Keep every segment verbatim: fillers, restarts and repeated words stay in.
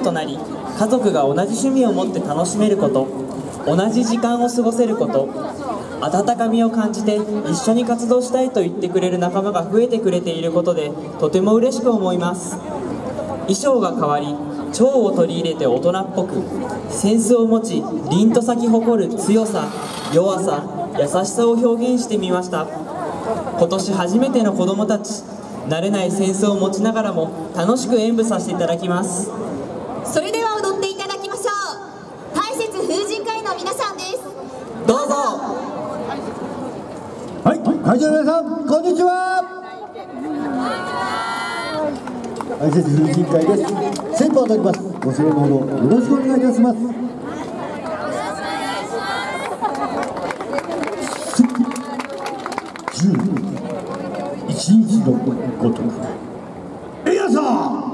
となり、家族が同じ趣味を持って楽しめること、同じ時間を過ごせること、温かみを感じて一緒に活動したいと言ってくれる仲間が増えてくれていることで、とても嬉しく思います。衣装が変わり、蝶を取り入れて大人っぽく、センスを持ち凛と咲き誇る強さ、弱さ、優しさを表現してみました。今年初めての子どもたち、慣れないセンスを持ちながらも楽しく演舞させていただきます。 それでは踊っていただきましょう。大雪風神会の皆さんです。 どうぞ。 はい、会場の皆さん、こんにちは。大雪風神会です。先方を踊ります。ご声援のほどよろしくお願いいたします。じゅういちにちのごとく、えやさん。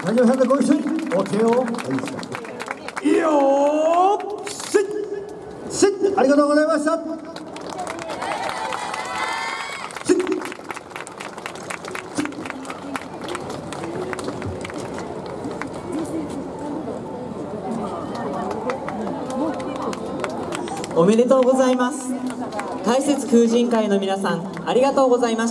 会場さんとご一緒にお手をいいよーせっせっありがとうございました。 おめでとうございます。大雪風神会の皆さん、ありがとうございました。